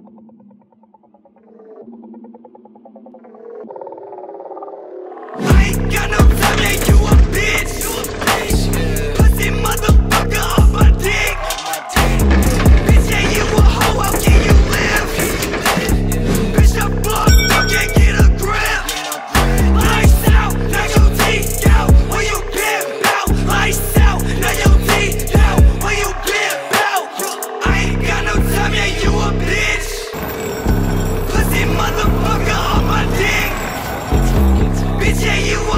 I ain't got no time, yeah, you a bitch. Pussy motherfucker off my dick. Bitch, yeah, you a hoe, how can you live? Bitch, I'm fucked, I can't get a grip. Lights out, now your teeth out. When you pimp out, lights out, now your teeth out. When you pimp out, I ain't got no time, yeah, you a bitch. Pussy motherfucker off my dick. Bitch, yeah, you